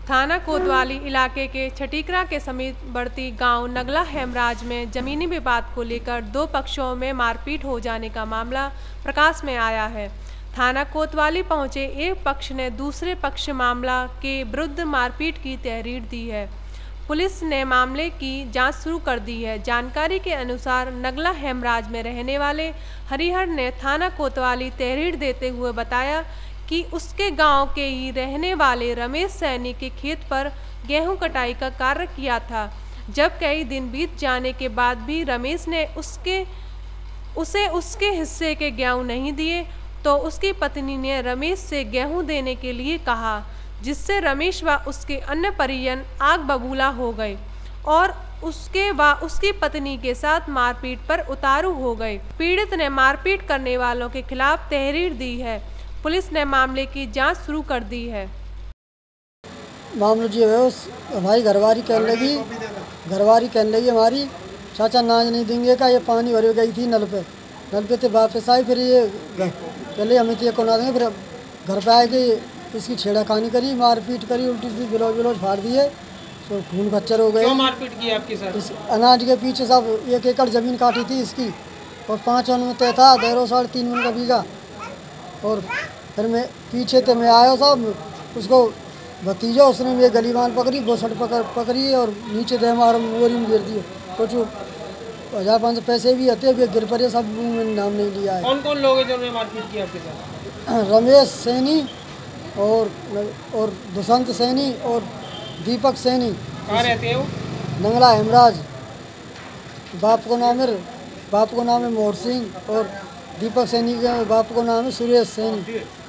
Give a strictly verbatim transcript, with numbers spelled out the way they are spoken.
थाना कोतवाली इलाके के छटीकरा के समीप बढ़ती गांव नगला हेमराज में जमीनी विवाद को लेकर दो पक्षों में मारपीट हो जाने का मामला प्रकाश में आया है। थाना कोतवाली पहुंचे एक पक्ष ने दूसरे पक्ष मामला के विरुद्ध मारपीट की तहरीर दी है। पुलिस ने मामले की जांच शुरू कर दी है। जानकारी के अनुसार नगला हेमराज में रहने वाले हरिहर ने थाना कोतवाली तहरीर देते हुए बताया कि उसके गांव के ही रहने वाले रमेश सैनी के खेत पर गेहूं कटाई का कार्य किया था। जब कई दिन बीत जाने के बाद भी रमेश ने उसके उसे उसके हिस्से के गेहूं नहीं दिए तो उसकी पत्नी ने रमेश से गेहूं देने के लिए कहा, जिससे रमेश व उसके अन्य परिजन आग बबूला हो गए और उसके व उसकी पत्नी के साथ मारपीट पर उतारू हो गए। पीड़ित ने मारपीट करने वालों के खिलाफ तहरीर दी है। पुलिस ने मामले की जांच शुरू कर दी है। मामला जो है उस हमारी घरवारी कहने लगी घरवारी कहने लगी हमारी चाचा नाज नहीं देंगे का, ये पानी भर गई थी नल पे नल पे तो वापस आई, फिर ये पहले हमें तो ये को ना देंगे, फिर घर पे आए कि इसकी छेड़ाखानी करी, मारपीट करी, उल्टी सी बिलोज बिलोज फाड़ दिए, तो खून खच्चर हो गए। क्यों मारपीट की आपके साथ? इस अनाज के पीछे सब एक एकड़ ज़मीन काटी थी इसकी और पाँच वन में तय था, डेढ़ साढ़े तीन मन का बीघा। और फिर मैं पीछे तो मैं आया साहब, उसको भतीजा उसने मेरी गलीबान पकड़ी, बोसट पकड़ पकड़ी और नीचे दे मार मोरी में गिर दिए। कुछ हज़ार पाँच सौ पैसे भी आते हुए गिर पड़े, सब मैंने नाम नहीं लिया है। कौन कौन लोग हैं जिन्होंने मारपीट की आपके साथ? रमेश सैनी और और दुष्यंत सैनी और दीपक सैनी। कहाँ रहते हैं वो? नंगला हेमराज। बाप को नाम है बाप को नाम है मोहर सिंह और दीपक सैनी के बाप को नाम है सुरेश सैनी।